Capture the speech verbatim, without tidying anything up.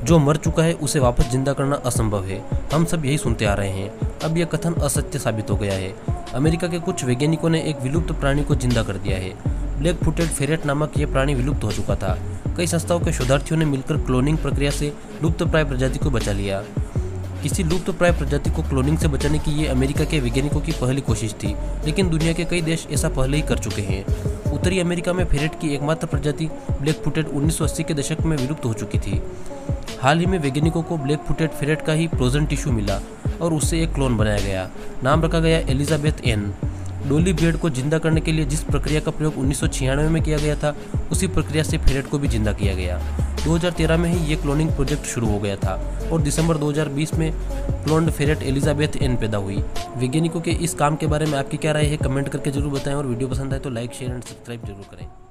जो मर चुका है उसे वापस जिंदा करना असंभव है। हम सब यही सुनते आ रहे हैं। अब यह कथन असत्य साबित हो गया है। अमेरिका के कुछ वैज्ञानिकों ने एक विलुप्त प्राणी को जिंदा कर दिया है। ब्लैक फुटेड फेरेट नामक यह प्राणी विलुप्त हो चुका था। कई संस्थाओं के शोधार्थियों ने मिलकर क्लोनिंग प्रक्रिया से लुप्त प्राय प्रजाति को बचा लिया। किसी लुप्त प्राय प्रजाति को क्लोनिंग से बचाने की ये अमेरिका के वैज्ञानिकों की पहली कोशिश थी, लेकिन दुनिया के कई देश ऐसा पहले ही कर चुके हैं। उत्तरी अमेरिका में फेरेट की एकमात्र प्रजाति ब्लैक फुटेड उन्नीस सौ अस्सी के दशक में विलुप्त हो चुकी थी। हाल ही में वैज्ञानिकों को ब्लैक फुटेड फेरेट का ही फ्रोजन टिश्यू मिला और उससे एक क्लोन बनाया गया। नाम रखा गया एलिजाबेथ एन। डोली भेड़ को जिंदा करने के लिए जिस प्रक्रिया का प्रयोग उन्नीस सौ छियानवे में किया गया था, उसी प्रक्रिया से फेरेट को भी जिंदा किया गया। दो हज़ार तेरह में ही ये क्लोनिंग प्रोजेक्ट शुरू हो गया था और दिसंबर दो हज़ार बीस में क्लोन्ड फेरेट एलिजाबेथ एन पैदा हुई। वैज्ञानिकों के इस काम के बारे में आपकी क्या राय है, कमेंट करके जरूर बताएं और वीडियो पसंद आए तो लाइक शेयर एंड सब्सक्राइब जरूर करें।